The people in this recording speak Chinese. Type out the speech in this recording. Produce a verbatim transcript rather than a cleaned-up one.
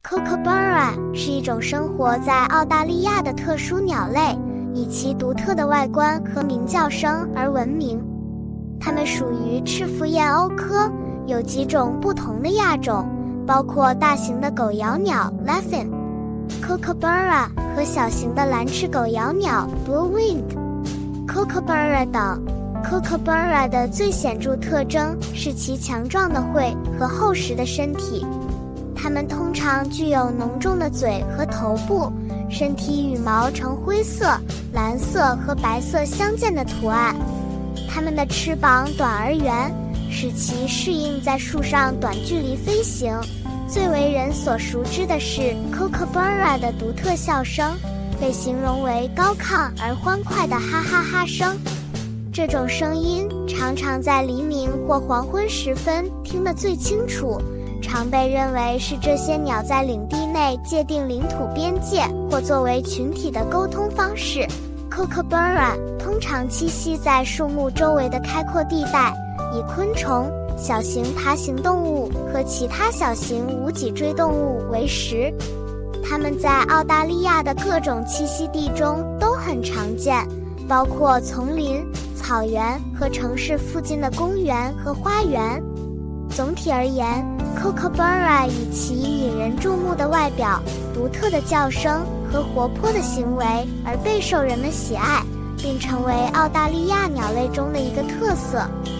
Kookaburra 是一种生活在澳大利亚的特殊鸟类，以其独特的外观和鸣叫声而闻名。它们属于赤腹燕鸥科，有几种不同的亚种，包括大型的狗咬鸟 Laughing Kookaburra 和小型的蓝翅狗咬鸟 Blue-winged Kookaburra 等。Kookaburra 的最显著特征是其强壮的喙和厚实的身体。它们通常具有浓重的嘴和头部，身体羽毛呈灰色、蓝色和白色相间的图案。它们的翅膀短而圆，使其适应在树上短距离飞行。最为人所熟知的是 Kookaburra 的独特笑声，被形容为高亢而欢快的哈哈哈声。这种声音常常在黎明或黄昏时分听得最清楚，常被认为是这些鸟在领地内界定领土边界或作为群体的沟通方式。Kookaburra 通常栖息在树木周围的开阔地带，以昆虫、小型爬行动物和其他小型无脊椎动物为食。它们在澳大利亚的各种栖息地中都很常见，包括丛林、草原和城市附近的公园和花园。总体而言， Kookaburra 以其引人注目的外表、独特的叫声和活泼的行为而备受人们喜爱，并成为澳大利亚鸟类中的一个特色。